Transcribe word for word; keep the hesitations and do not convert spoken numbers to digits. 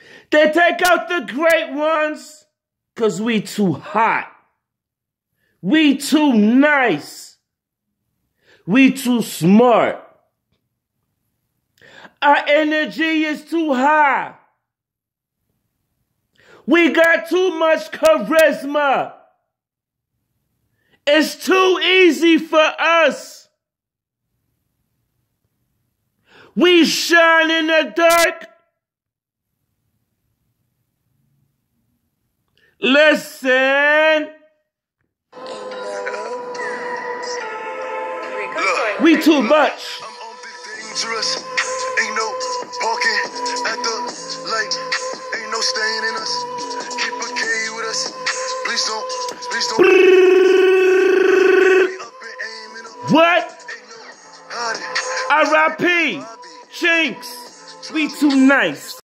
They take out the great ones because we too hot. We too nice. We too smart. Our energy is too high. We got too much charisma. It's too easy for us. We shine in the dark. Listen. We too much. I'm on big dangerous. Ain't no parking at the light. Ain't no staying in us. Keep a K with us. Please don't, please don't. What? R I P Chinks. We too nice.